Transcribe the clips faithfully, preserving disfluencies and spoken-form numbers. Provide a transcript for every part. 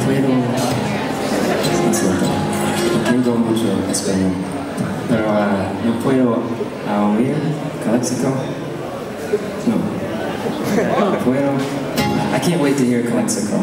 puedo... Lo siento, no tengo mucho español, pero uh, no puedo uh, oír Calexico. No. Puedo... I can't wait to hear Calexico.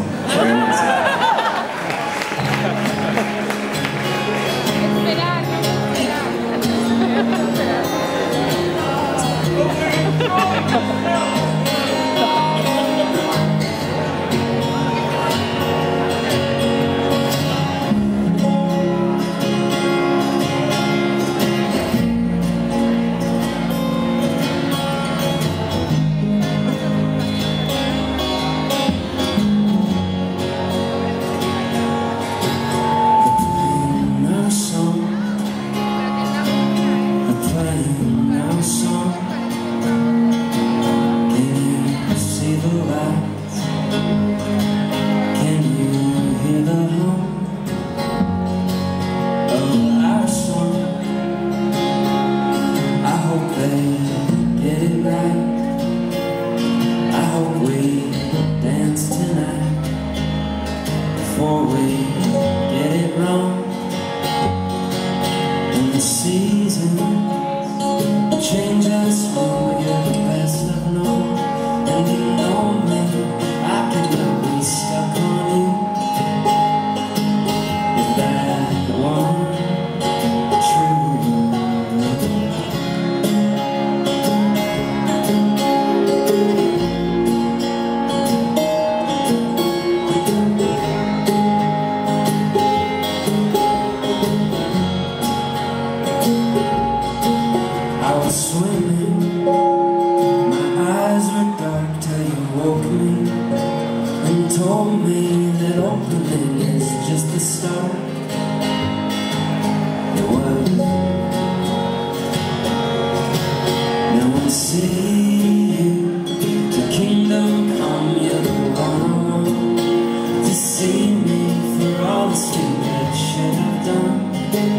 Before we get it wrong, and the seasons change us when we're the best of known. And you know me, I cannot be stuck on you. If that one swimming, my eyes were dark till you woke me and told me that opening is just the start. It was. Now I see you, the kingdom come, you're the one I want to see me for all the stupid shit I've done.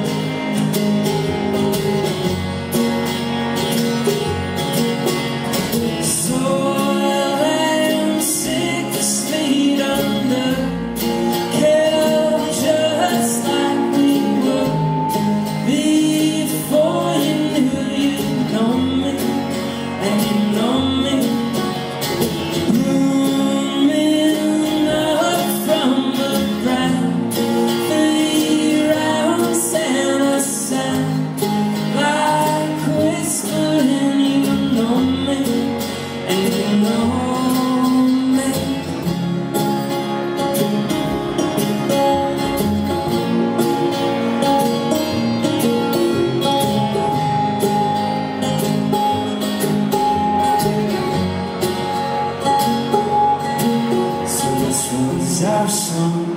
Our song,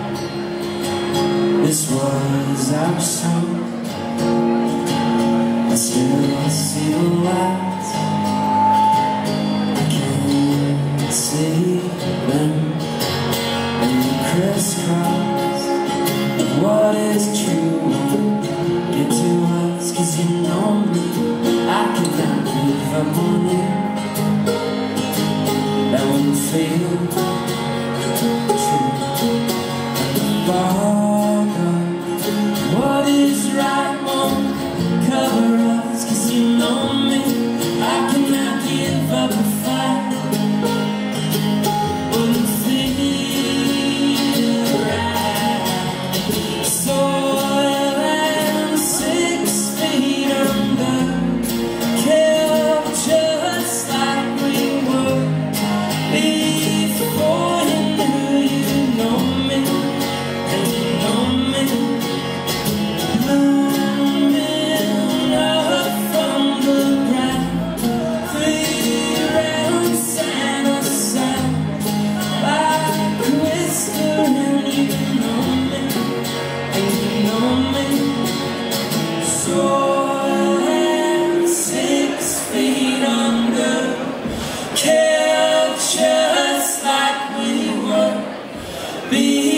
this was our song. I still see the lights, I can't see them, and the crisscross of what is true won't get to us. Cause you know me, I cannot give up on you. That won't feel what is right won't cover us. Cause you know me, I cannot give up a fight. Wouldn't feel right. So I'm six feet under, kept just like we were before you knew you know me. Just like we were. Be